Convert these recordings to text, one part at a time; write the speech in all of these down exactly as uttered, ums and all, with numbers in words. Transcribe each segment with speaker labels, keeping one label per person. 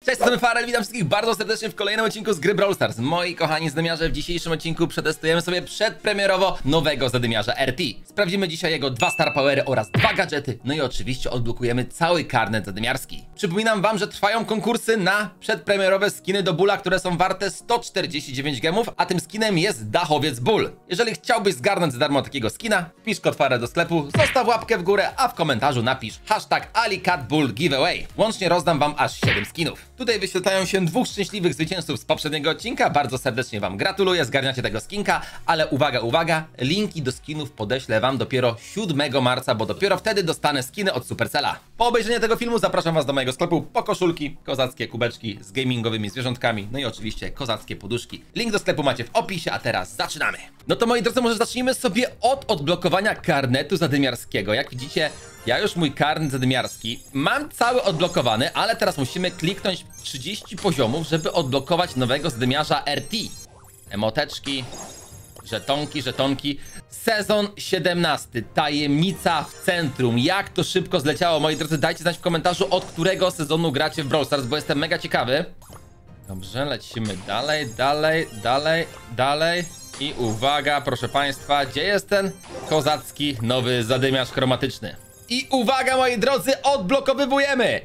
Speaker 1: Cześć, jestem Farel, witam wszystkich bardzo serdecznie w kolejnym odcinku z gry Brawl Stars. Moi kochani zadymiarze, w dzisiejszym odcinku przetestujemy sobie przedpremierowo nowego zadymiarza R T. Sprawdzimy dzisiaj jego dwa star powery oraz dwa gadżety, no i oczywiście odblokujemy cały karnet zadymiarski. Przypominam wam, że trwają konkursy na przedpremierowe skiny do Bulla, które są warte sto czterdzieści dziewięć gemów, a tym skinem jest Dachowiec Bull. Jeżeli chciałbyś zgarnąć za darmo takiego skina, wpisz kod Farel do sklepu, zostaw łapkę w górę, a w komentarzu napisz hashtag AliCatBull Giveaway. Łącznie rozdam wam aż siedem skinów. Tutaj wyświetlają się dwóch szczęśliwych zwycięzców z poprzedniego odcinka. Bardzo serdecznie wam gratuluję, zgarniacie tego skinka, ale uwaga, uwaga, linki do skinów podeślę wam dopiero siódmego marca, bo dopiero wtedy dostanę skiny od Supercella. Po obejrzeniu tego filmu zapraszam was do mojego sklepu po koszulki, kozackie kubeczki z gamingowymi zwierzątkami, no i oczywiście kozackie poduszki. Link do sklepu macie w opisie, a teraz zaczynamy. No to moi drodzy, może zacznijmy sobie od odblokowania karnetu zadymiarskiego. Jak widzicie, ja już mój karnet zadymiarski mam cały odblokowany, ale teraz musimy kliknąć trzydzieści poziomów, żeby odblokować nowego zadymiarza R T. Emoteczki, żetonki, żetonki. Sezon siedemnasty, tajemnica w centrum. Jak to szybko zleciało, moi drodzy, dajcie znać w komentarzu, od którego sezonu gracie w Brawl Stars, bo jestem mega ciekawy. Dobrze, lecimy dalej, dalej, dalej, dalej. I uwaga, proszę państwa, gdzie jest ten kozacki nowy zadymiarz chromatyczny? I uwaga, moi drodzy, odblokowywujemy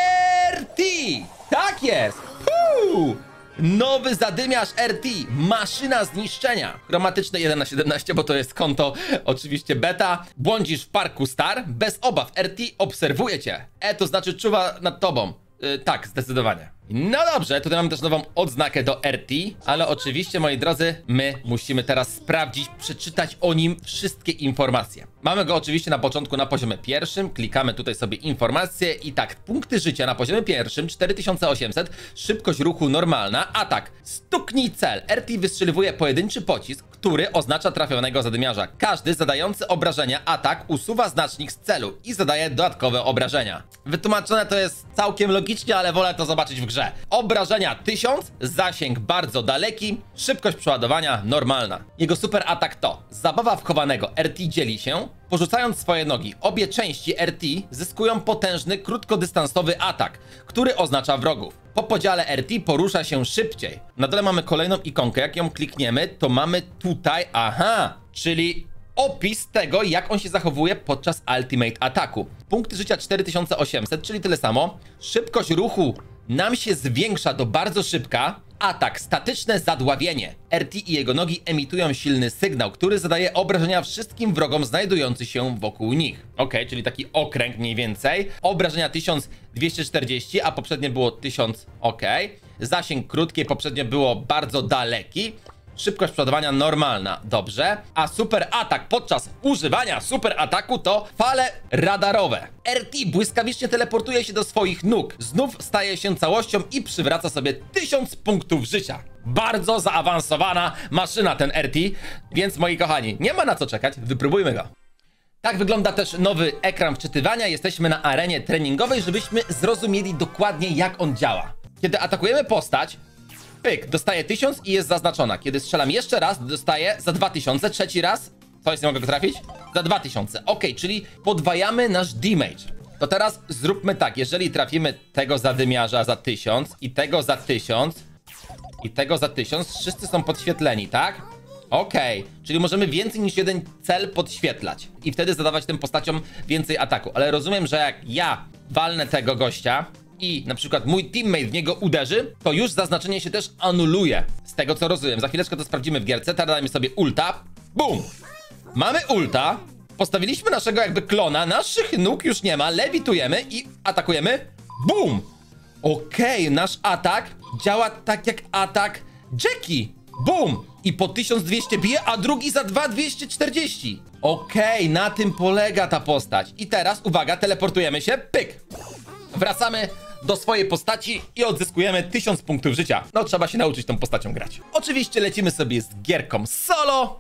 Speaker 1: R T! Tak jest! Huu! Nowy zadymiarz R T, maszyna zniszczenia. Chromatyczne jeden na siedemnaście, bo to jest konto oczywiście beta. Błądzisz w parku star, bez obaw R T obserwuje cię. E to znaczy czuwa nad tobą. Yy, tak, zdecydowanie. No dobrze, tutaj mamy też nową odznakę do R T, ale oczywiście, moi drodzy, my musimy teraz sprawdzić, przeczytać o nim wszystkie informacje. Mamy go oczywiście na początku na poziomie pierwszym, klikamy tutaj sobie informacje i tak, punkty życia na poziomie pierwszym cztery tysiące osiemset, szybkość ruchu normalna, atak, stuknij cel. R T wystrzeliwuje pojedynczy pocisk, który oznacza trafionego zadymiarza. Każdy zadający obrażenia atak usuwa znacznik z celu i zadaje dodatkowe obrażenia. Wytłumaczone to jest całkiem logicznie, ale wolę to zobaczyć w grze. Obrażenia tysiąc, zasięg bardzo daleki, szybkość przeładowania normalna. Jego super atak to zabawa wchowanego. R T dzieli się, porzucając swoje nogi. Obie części R T zyskują potężny, krótkodystansowy atak, który oznacza wrogów. Po podziale R T porusza się szybciej. Na dole mamy kolejną ikonkę, jak ją klikniemy, to mamy tutaj, aha, czyli opis tego, jak on się zachowuje podczas ultimate ataku. Punkty życia cztery tysiące osiemset, czyli tyle samo. Szybkość ruchu nam się zwiększa do bardzo szybka. Atak, statyczne zadławienie. R T i jego nogi emitują silny sygnał, który zadaje obrażenia wszystkim wrogom znajdującym się wokół nich. Ok, czyli taki okręg mniej więcej. Obrażenia tysiąc dwieście czterdzieści, a poprzednie było tysiąc, ok. Zasięg krótki, poprzednio było bardzo daleki. Szybkość przeładowania normalna, dobrze. A super atak podczas używania super ataku to fale radarowe. R T błyskawicznie teleportuje się do swoich nóg. Znów staje się całością i przywraca sobie tysiąc punktów życia. Bardzo zaawansowana maszyna ten R T, więc moi kochani, nie ma na co czekać, wypróbujmy go. Tak wygląda też nowy ekran wczytywania. Jesteśmy na arenie treningowej, żebyśmy zrozumieli dokładnie, jak on działa. Kiedy atakujemy postać, pyk, dostaje tysiąc i jest zaznaczona. Kiedy strzelam jeszcze raz, dostaję za dwa tysiące. Trzeci raz, to jest, nie mogę go trafić? Za dwa tysiące. Ok, czyli podwajamy nasz damage. To teraz zróbmy tak, jeżeli trafimy tego zadymiarza za tysiąc i tego za tysiąc i tego za tysiąc, wszyscy są podświetleni, tak? Ok, czyli możemy więcej niż jeden cel podświetlać i wtedy zadawać tym postaciom więcej ataku. Ale rozumiem, że jak ja walnę tego gościa i na przykład mój teammate w niego uderzy, to już zaznaczenie się też anuluje. Z tego co rozumiem. Za chwileczkę to sprawdzimy w gierce. Teraz dajmy sobie ulta. Bum! Mamy ulta. Postawiliśmy naszego jakby klona. Naszych nóg już nie ma. Lewitujemy i atakujemy. Bum! Okej, okay, nasz atak działa tak jak atak Jackie. Bum! I po tysiąc dwieście bije, a drugi za dwa tysiące dwieście czterdzieści. Okej, okay, na tym polega ta postać. I teraz, uwaga, teleportujemy się. Pyk! Wracamy do swojej postaci i odzyskujemy tysiąc punktów życia. No, trzeba się nauczyć tą postacią grać. Oczywiście lecimy sobie z gierką solo.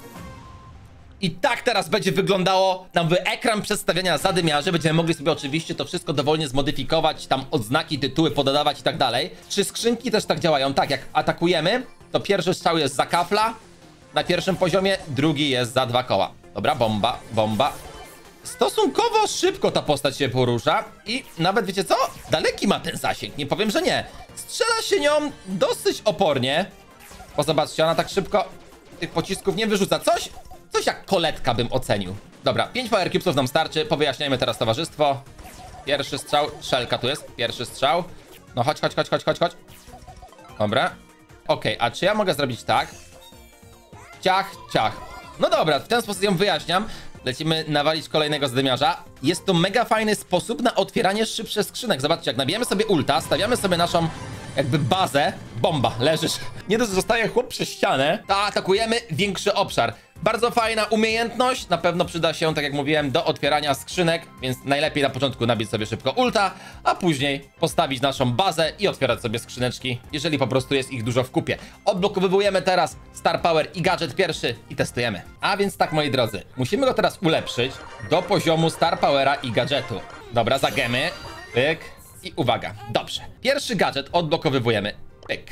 Speaker 1: I tak teraz będzie wyglądało nowy ekran przedstawienia zadymiarzy. Będziemy mogli sobie oczywiście to wszystko dowolnie zmodyfikować, tam odznaki, tytuły pododawać i tak dalej. Czy skrzynki też tak działają? Tak, jak atakujemy, to pierwszy strzał jest za kafla na pierwszym poziomie, drugi jest za dwa koła. Dobra, bomba, bomba. stosunkowo szybko ta postać się porusza i nawet, wiecie co? Daleki ma ten zasięg, nie powiem, że nie. Strzela się nią dosyć opornie. Bo zobaczcie, ona tak szybko tych pocisków nie wyrzuca. Coś, coś jak koletka bym ocenił. Dobra, pięć Power Cubesów nam starczy. Powyjaśniajmy teraz towarzystwo. Pierwszy strzał, szelka tu jest, pierwszy strzał. No chodź, chodź, chodź, chodź, chodź, chodź. Dobra. Okej, okay, a czy ja mogę zrobić tak? Ciach, ciach. No dobra, w ten sposób ją wyjaśniam. Lecimy nawalić kolejnego zdymiarza. Jest to mega fajny sposób na otwieranie szybszych skrzynek. Zobaczcie, jak nabijemy sobie ulta, stawiamy sobie naszą jakby bazę. Bomba, leżysz. Nie dość, że zostaje chłop przez ścianę, to atakujemy większy obszar. Bardzo fajna umiejętność, na pewno przyda się, tak jak mówiłem, do otwierania skrzynek, więc najlepiej na początku nabić sobie szybko ulta, a później postawić naszą bazę i otwierać sobie skrzyneczki, jeżeli po prostu jest ich dużo w kupie. Odblokowujemy teraz Star Power i gadżet pierwszy i testujemy. A więc tak, moi drodzy, musimy go teraz ulepszyć do poziomu Star Powera i gadżetu. Dobra, zagemy, pyk i uwaga, dobrze. Pierwszy gadżet odblokowujemy, pyk.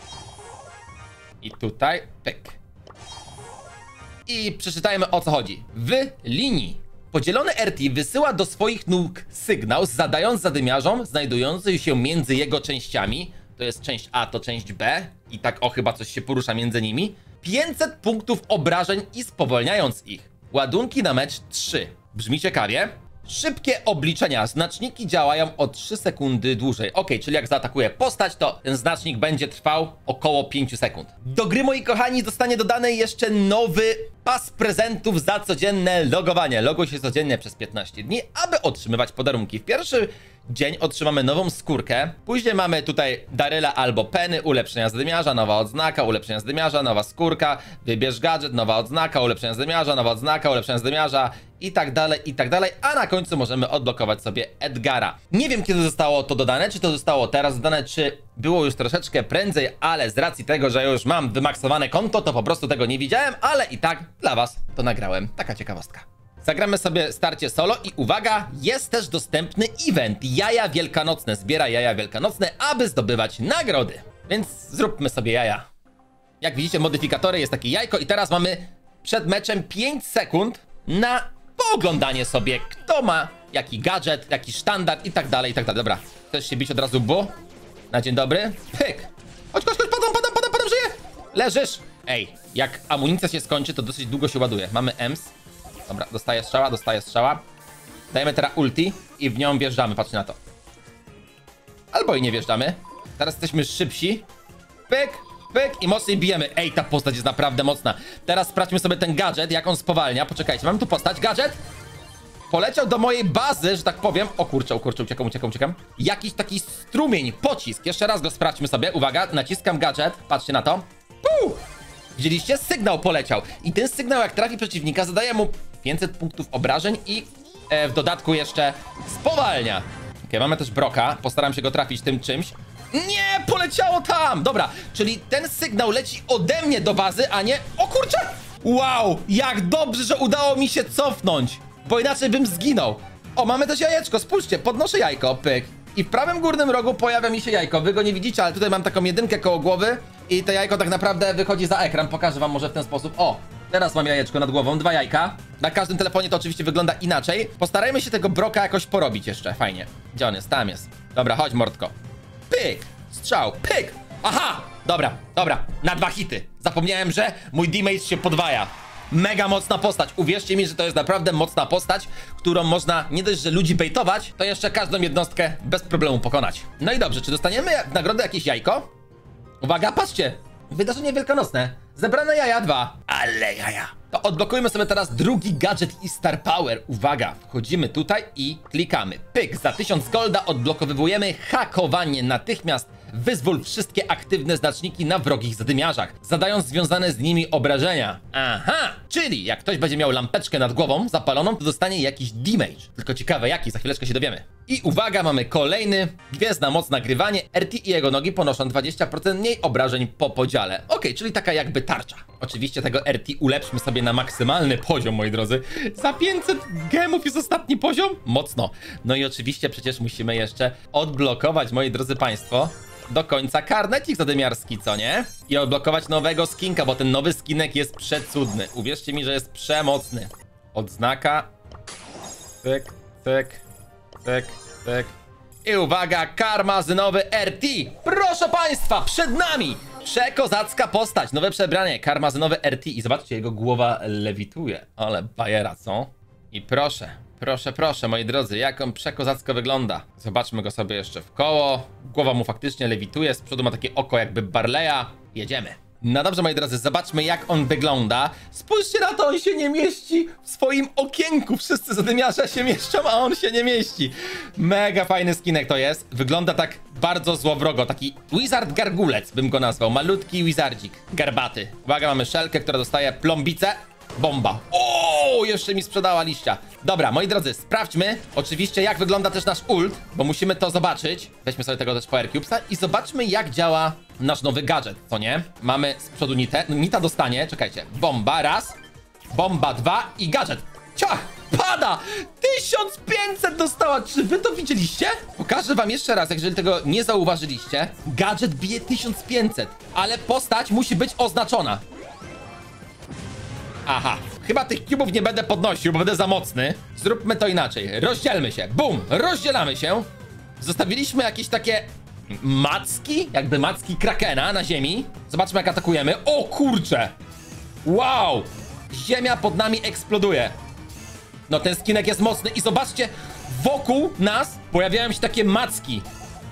Speaker 1: I tutaj, pyk. I przeczytajmy, o co chodzi. W linii podzielony R T wysyła do swoich nóg sygnał, zadając zadymiarzom znajdującym się między jego częściami, to jest część A, to część B, i tak o, chyba coś się porusza między nimi, pięćset punktów obrażeń i spowolniając ich. Ładunki na mecz trzy. Brzmi ciekawie. Szybkie obliczenia. Znaczniki działają o trzy sekundy dłużej. Ok, czyli jak zaatakuję postać, to ten znacznik będzie trwał około pięć sekund. Do gry, moi kochani, zostanie dodany jeszcze nowy pas prezentów za codzienne logowanie. Loguj się codziennie przez piętnaście dni, aby otrzymywać podarunki. W pierwszy dzień otrzymamy nową skórkę. Później mamy tutaj Daryla albo Penny, ulepszenia zdymiarza, nowa odznaka, ulepszenia zdymiarza, nowa skórka, wybierz gadżet, nowa odznaka, ulepszenia zdymiarza, nowa odznaka, ulepszenia zdymiarza i tak dalej, i tak dalej, a na końcu możemy odblokować sobie Edgara. Nie wiem, kiedy zostało to dodane, czy to zostało teraz dodane, czy było już troszeczkę prędzej, ale z racji tego, że już mam wymaksowane konto, to po prostu tego nie widziałem, ale i tak dla was to nagrałem. Taka ciekawostka. Zagramy sobie starcie solo i uwaga, jest też dostępny event Jaja Wielkanocne. Zbiera jaja wielkanocne, aby zdobywać nagrody. Więc zróbmy sobie jaja. Jak widzicie, modyfikatory, jest takie jajko i teraz mamy przed meczem pięć sekund na pooglądanie sobie, kto ma jaki gadżet, jaki sztandar i tak dalej, i tak dalej. Dobra, chcesz się bić od razu, bu? Na dzień dobry. Pyk. Chodź, chodź, chodź, padam, padam, padam, padam, żyję. Leżysz. Ej, jak amunicja się skończy, to dosyć długo się ładuje. Mamy ems. Dobra, dostaję strzała, dostaję strzała. Dajemy teraz ulti i w nią wjeżdżamy, patrzcie na to. Albo i nie wjeżdżamy. Teraz jesteśmy szybsi. Pyk, pyk i mocniej bijemy. Ej, ta postać jest naprawdę mocna. Teraz sprawdźmy sobie ten gadżet, jak on spowalnia. Poczekajcie, mamy tu postać, gadżet. Poleciał do mojej bazy, że tak powiem. O kurczę, o kurczę, uciekam, uciekam, uciekam. Jakiś taki strumień, pocisk. Jeszcze raz go sprawdźmy sobie. Uwaga, naciskam gadżet. Patrzcie na to. Puu! Widzieliście? Sygnał poleciał. I ten sygnał, jak trafi przeciwnika, zadaje mu pięćset punktów obrażeń i e, w dodatku jeszcze spowalnia. Ok, mamy też Broka. Postaram się go trafić tym czymś. Nie, poleciało tam! Dobra, czyli ten sygnał leci ode mnie do bazy, a nie... O kurczę! Wow, jak dobrze, że udało mi się cofnąć, bo inaczej bym zginął. O, mamy też jajeczko, spójrzcie, podnoszę jajko, pyk. I w prawym górnym rogu pojawia mi się jajko. Wy go nie widzicie, ale tutaj mam taką jedynkę koło głowy i to jajko tak naprawdę wychodzi za ekran. Pokażę wam może w ten sposób. O, teraz mam jajeczko nad głową, dwa jajka. Na każdym telefonie to oczywiście wygląda inaczej. Postarajmy się tego Broka jakoś porobić jeszcze, fajnie. Gdzie on jest? Tam jest. Dobra, chodź mordko. Pyk, strzał, pyk. Aha, dobra, dobra, na dwa hity. Zapomniałem, że mój damage się podwaja. Mega mocna postać. Uwierzcie mi, że to jest naprawdę mocna postać, którą można nie dość, że ludzi bejtować, to jeszcze każdą jednostkę bez problemu pokonać. No i dobrze, czy dostaniemy w nagrodę jakieś jajko? Uwaga, patrzcie. Wydarzenie wielkanocne. Zebrane jaja dwa. Ale jaja. To odblokujmy sobie teraz drugi gadżet i Star Power. Uwaga, wchodzimy tutaj i klikamy. Pyk, za tysiąc golda odblokowujemy hakowanie. Natychmiast wyzwól wszystkie aktywne znaczniki na wrogich zadymiarzach, zadając związane z nimi obrażenia. Aha, czyli jak ktoś będzie miał lampeczkę nad głową zapaloną, to dostanie jakiś damage. Tylko ciekawe jaki, za chwileczkę się dowiemy. I uwaga, mamy kolejny. Gwiezdna moc nagrywanie. R T i jego nogi ponoszą dwadzieścia procent mniej obrażeń po podziale. Ok, czyli taka jakby tarcza. Oczywiście tego R T ulepszmy sobie na maksymalny poziom, moi drodzy. Za pięćset gemów jest ostatni poziom? Mocno. No i oczywiście przecież musimy jeszcze odblokować, moi drodzy państwo, do końca karnecik zadymiarski, co nie? I odblokować nowego skinka, bo ten nowy skinek jest przecudny. Uwierzcie mi, że jest przemocny. Odznaka. Cyk, cyk, cyk, cyk. I uwaga, karmazynowy R T. Proszę państwa, przed nami przekozacka postać, nowe przebranie, karmazynowy R T. I zobaczcie, jego głowa lewituje. Ale bajera, co? I proszę, proszę, proszę, moi drodzy, jak on przekozacko wygląda. Zobaczmy go sobie jeszcze w koło. Głowa mu faktycznie lewituje, z przodu ma takie oko jakby Barleya. Jedziemy. No dobrze, moi drodzy, zobaczmy, jak on wygląda. Spójrzcie na to, on się nie mieści w swoim okienku. Wszyscy zadymiarze się mieszczą, a on się nie mieści. Mega fajny skinek to jest. Wygląda tak bardzo złowrogo. Taki wizard gargulec bym go nazwał. Malutki wizardzik, garbaty. Uwaga, mamy szelkę, która dostaje plombicę. Bomba. O, jeszcze mi sprzedała liścia. Dobra, moi drodzy, sprawdźmy oczywiście, jak wygląda też nasz ult, bo musimy to zobaczyć. Weźmy sobie tego też Power Cubesa i zobaczmy, jak działa nasz nowy gadżet, co nie? Mamy z przodu nitę. Nita dostanie, czekajcie. Bomba, raz. Bomba, dwa i gadżet. Ciach! Pada! tysiąc pięćset dostała! Czy wy to widzieliście? Pokażę wam jeszcze raz, jeżeli tego nie zauważyliście. Gadżet bije tysiąc pięćset, ale postać musi być oznaczona. Aha, chyba tych kubów nie będę podnosił, bo będę za mocny. Zróbmy to inaczej. Rozdzielmy się. Bum! Rozdzielamy się. Zostawiliśmy jakieś takie macki, jakby macki Krakena na ziemi. Zobaczmy, jak atakujemy. O kurcze! Wow! Ziemia pod nami eksploduje. No ten skinek jest mocny i zobaczcie, wokół nas pojawiają się takie macki.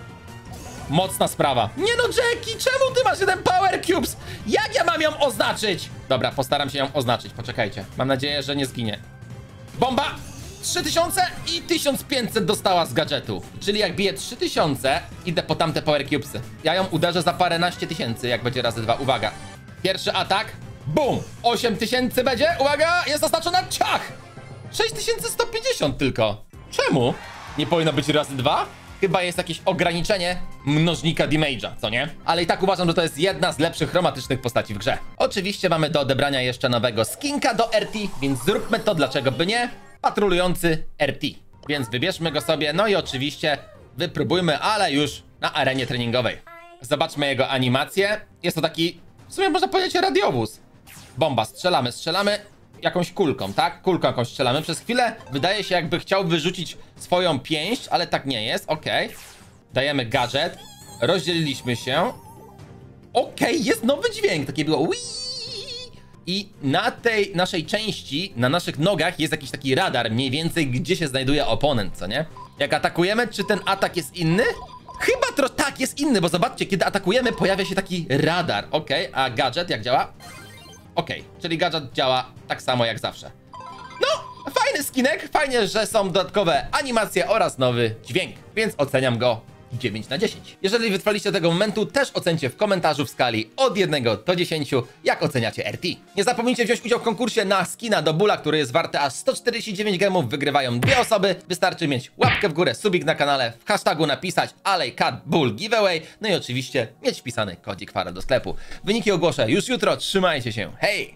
Speaker 1: Mocna sprawa. Nie no, Jackie, czemu ty masz jeden Power Cubes? Jak ja mam ją oznaczyć? Dobra, postaram się ją oznaczyć, poczekajcie. Mam nadzieję, że nie zginie. Bomba! trzy tysiące i tysiąc pięćset dostała z gadżetu. Czyli jak bije trzy tysiące, idę po tamte Power Cubesy. Ja ją uderzę za paręnaście tysięcy, jak będzie razy dwa. Uwaga. Pierwszy atak. Bum! osiem tysięcy będzie. Uwaga, jest oznaczona. Ciach! sześć tysięcy sto pięćdziesiąt tylko. Czemu? Nie powinno być razy dwa? Chyba jest jakieś ograniczenie mnożnika damage'a, co nie? Ale i tak uważam, że to jest jedna z lepszych chromatycznych postaci w grze. Oczywiście mamy do odebrania jeszcze nowego skinka do R T, więc zróbmy to, dlaczego by nie? Patrolujący R T. Więc wybierzmy go sobie, no i oczywiście wypróbujmy, ale już na arenie treningowej. Zobaczmy jego animację. Jest to taki, w sumie można powiedzieć, radiowóz. Bomba, strzelamy, strzelamy jakąś kulką, tak? Kulką jakąś strzelamy. Przez chwilę wydaje się, jakby chciał wyrzucić swoją pięść, ale tak nie jest. Okej. Okay. Dajemy gadżet. Rozdzieliliśmy się. Okej, okay, jest nowy dźwięk. Takie było. Wii! I na tej naszej części, na naszych nogach jest jakiś taki radar, mniej więcej, gdzie się znajduje oponent, co nie? Jak atakujemy, czy ten atak jest inny? Chyba trochę tak, jest inny, bo zobaczcie, kiedy atakujemy, pojawia się taki radar. Okej, okay, a gadżet jak działa? Okej, okay, czyli gadżet działa tak samo jak zawsze. No, fajny skinek, fajnie, że są dodatkowe animacje oraz nowy dźwięk, więc oceniam go dziewięć na dziesięć. Jeżeli wytrwaliście do tego momentu, też ocencie w komentarzu w skali od jednego do dziesięciu, jak oceniacie R T. Nie zapomnijcie wziąć udział w konkursie na skina do Bulla, który jest warty aż sto czterdzieści dziewięć gemów. Wygrywają dwie osoby. Wystarczy mieć łapkę w górę, subik na kanale, w hashtagu napisać AlejCatBull Giveaway, no i oczywiście mieć wpisany kodzik Fara do sklepu. Wyniki ogłoszę już jutro, trzymajcie się, hej!